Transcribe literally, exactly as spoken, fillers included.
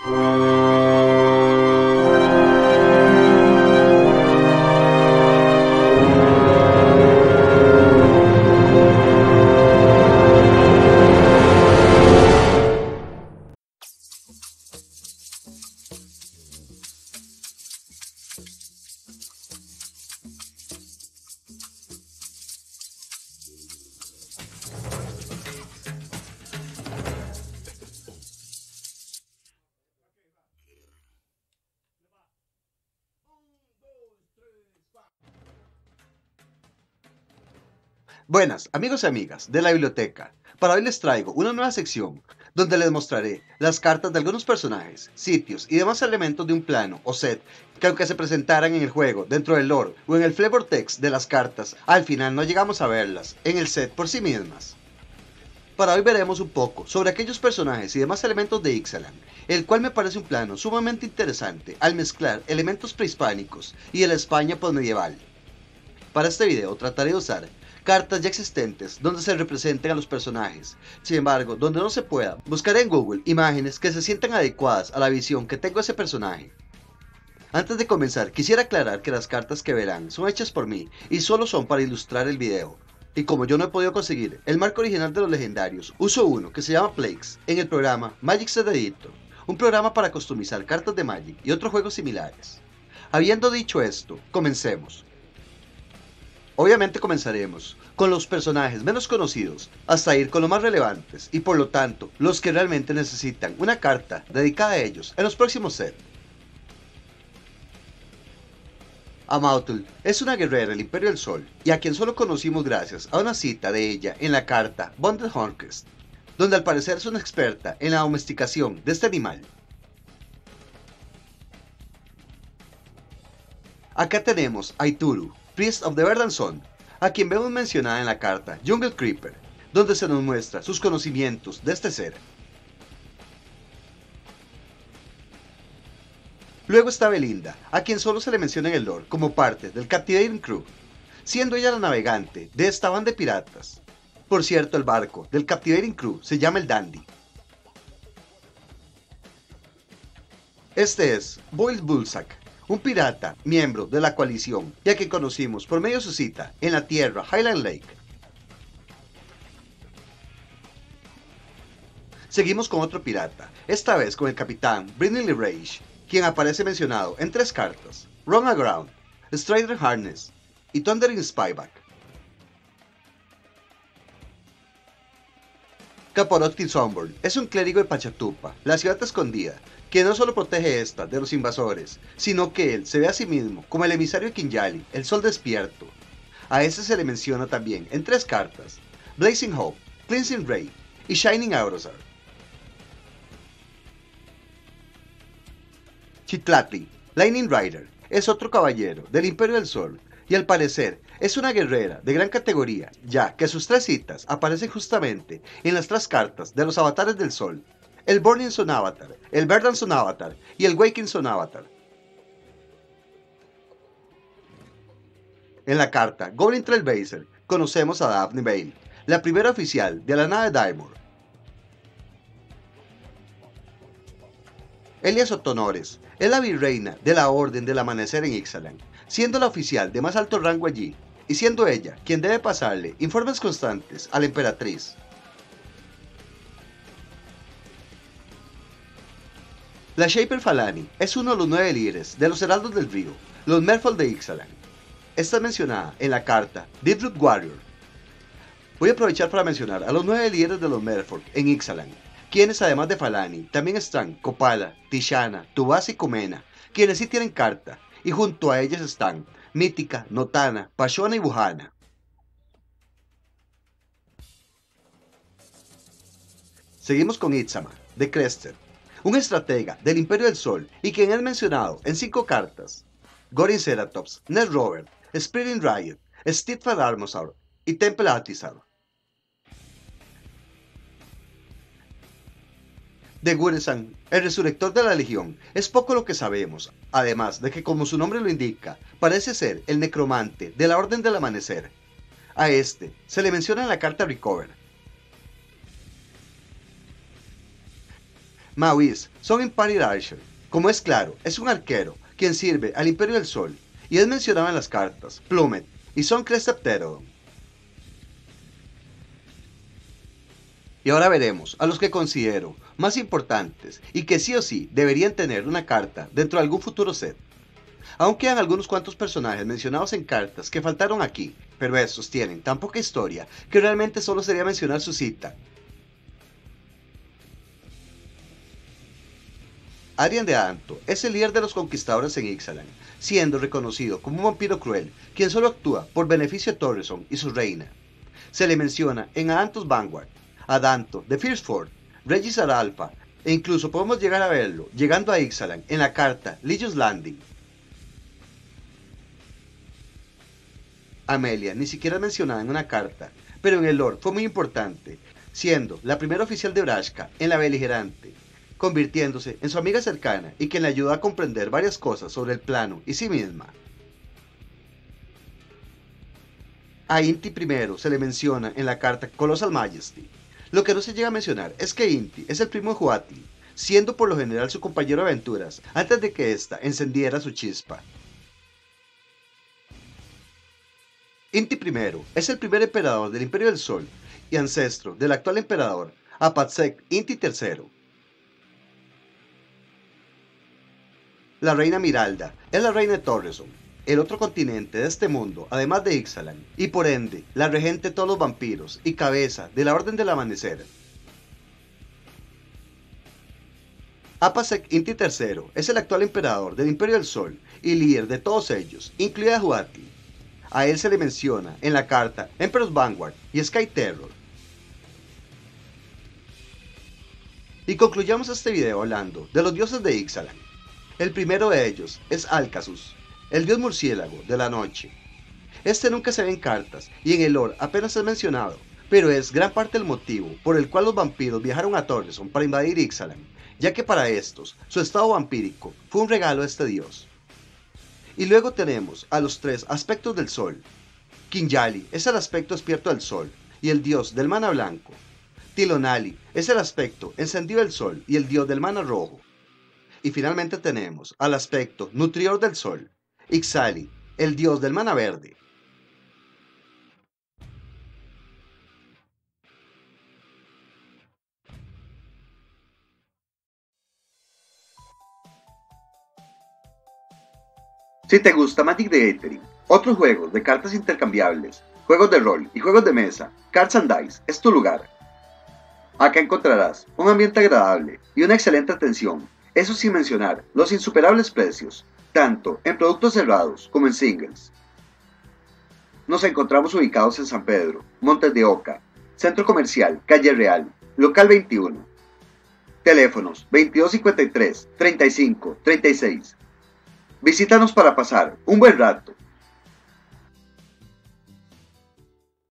Buenas, amigos y amigas de la biblioteca. Para hoy les traigo una nueva sección donde les mostraré las cartas de algunos personajes, sitios y demás elementos de un plano o set que, aunque se presentaran en el juego, dentro del lore o en el flavor text de las cartas, al final no llegamos a verlas en el set por sí mismas. Para hoy veremos un poco sobre aquellos personajes y demás elementos de Ixalan, el cual me parece un plano sumamente interesante al mezclar elementos prehispánicos y de la España postmedieval. Para este video trataré de usar cartas ya existentes donde se representen a los personajes. Sin embargo, donde no se pueda, buscaré en Google imágenes que se sientan adecuadas a la visión que tengo de ese personaje. Antes de comenzar, quisiera aclarar que las cartas que verán son hechas por mí y solo son para ilustrar el video. Y como yo no he podido conseguir el marco original de los legendarios, uso uno que se llama Plagues en el programa Magic Set Editor, un programa para customizar cartas de Magic y otros juegos similares. Habiendo dicho esto, comencemos. Obviamente comenzaremos con los personajes menos conocidos hasta ir con los más relevantes y por lo tanto los que realmente necesitan una carta dedicada a ellos en los próximos sets. Amautl es una guerrera del Imperio del Sol y a quien solo conocimos gracias a una cita de ella en la carta Bonded Hornquist, donde al parecer es una experta en la domesticación de este animal. Acá tenemos a Ituru, Priest of the Verdant Sun, a quien vemos mencionada en la carta Jungle Creeper, donde se nos muestra sus conocimientos de este ser. Luego está Belinda, a quien solo se le menciona en el lore como parte del Captivating Crew, siendo ella la navegante de esta banda de piratas. Por cierto, el barco del Captivating Crew se llama el Dandy. Este es Boyle Bullsack, un pirata, miembro de la coalición, ya que conocimos por medio de su cita en la tierra Highland Lake. Seguimos con otro pirata, esta vez con el capitán Brindley Rage, quien aparece mencionado en tres cartas, Run Aground, Strider Harness y Thundering Spyback. Caporocti Sunburn es un clérigo de Pachatupa, la ciudad escondida, que no solo protege esta de los invasores, sino que él se ve a sí mismo como el emisario de Kinjali, el sol despierto. A ese se le menciona también en tres cartas, Blazing Hope, Cleansing Ray y Shining Aurosar. Chitlatli, Lightning Rider, es otro caballero del Imperio del Sol, y al parecer es una guerrera de gran categoría, ya que sus tres citas aparecen justamente en las tres cartas de los avatares del Sol, el Burning Sun Avatar, el Verdant Sun Avatar y el Waking Sun Avatar. En la carta Goblin Trailblazer conocemos a Daphne Vale, la primera oficial de la nave Daimor. Elia Sotonores es la virreina de la Orden del Amanecer en Ixalan, siendo la oficial de más alto rango allí, y siendo ella quien debe pasarle informes constantes a la emperatriz. La Shaper Falani es uno de los nueve líderes de los Heraldos del Río, los Merfolk de Ixalan. Esta es mencionada en la carta Deep-Root Warrior. Voy a aprovechar para mencionar a los nueve líderes de los Merfolk en Ixalan, quienes además de Falani también están Copala, Tishana, Tubasi y Comena, quienes sí tienen carta, y junto a ellas están Mítica, Notana, Pashona y Buhana. Seguimos con Itzama, de Crester, un estratega del Imperio del Sol y quien es mencionado en cinco cartas: Gorin Ceratops, Ned Robert, Spring Riot, Steadfast Armosaur y Temple Atizar. De Guresan, el resurrector de la Legión, es poco lo que sabemos, además de que, como su nombre lo indica, parece ser el necromante de la Orden del Amanecer. A este se le menciona en la carta Recover. Maurice son Empire Archer. Como es claro, es un arquero quien sirve al Imperio del Sol y es mencionado en las cartas Plummet y Suncrest Pterodon. Y ahora veremos a los que considero más importantes y que sí o sí deberían tener una carta dentro de algún futuro set. Aún quedan algunos cuantos personajes mencionados en cartas que faltaron aquí, pero estos tienen tan poca historia que realmente solo sería mencionar su cita. Arian de Adanto es el líder de los conquistadores en Ixalan, siendo reconocido como un vampiro cruel, quien solo actúa por beneficio de Torreson y su reina. Se le menciona en Adanto's Vanguard, Adanto, The Fierce Ford, Regis Alpha, e incluso podemos llegar a verlo llegando a Ixalan en la carta Legion's Landing. Amelia ni siquiera es mencionada en una carta, pero en el lore fue muy importante, siendo la primera oficial de Vraska en la beligerante, convirtiéndose en su amiga cercana y quien le ayuda a comprender varias cosas sobre el plano y sí misma. A Inti primero se le menciona en la carta Colossal Majesty. Lo que no se llega a mencionar es que Inti es el primo de Huatli, siendo por lo general su compañero de aventuras antes de que ésta encendiera su chispa. Inti primero es el primer emperador del Imperio del Sol y ancestro del actual emperador Apatsek Inti tercero. La reina Miralda es la reina de Torreson, el otro continente de este mundo, además de Ixalan, y por ende, la regente de todos los vampiros y cabeza de la Orden del Amanecer. Apasek Inti tercero es el actual emperador del Imperio del Sol y líder de todos ellos, incluida Huatli. A él se le menciona en la carta Emperor's Vanguard y Sky Terror. Y concluyamos este video hablando de los dioses de Ixalan. El primero de ellos es Alcasus, el dios murciélago de la noche. Este nunca se ve en cartas y en el lore apenas es mencionado, pero es gran parte del motivo por el cual los vampiros viajaron a Torreson para invadir Ixalan, ya que para estos su estado vampírico fue un regalo de este dios. Y luego tenemos a los tres aspectos del sol. Kinjali es el aspecto despierto del sol y el dios del mana blanco. Tilonali es el aspecto encendido del sol y el dios del mana rojo. Y finalmente tenemos al aspecto nutrior del sol, Ixali, el dios del mana verde. Si te gusta Magic the Gathering, otros juegos de cartas intercambiables, juegos de rol y juegos de mesa, Cards and Dice es tu lugar. Acá encontrarás un ambiente agradable y una excelente atención. Eso sin mencionar los insuperables precios, tanto en productos cerrados como en singles. Nos encontramos ubicados en San Pedro, Montes de Oca, Centro Comercial, Calle Real, Local veintiuno. Teléfonos veintidós cincuenta y tres, treinta y cinco, treinta y seis. Visítanos para pasar un buen rato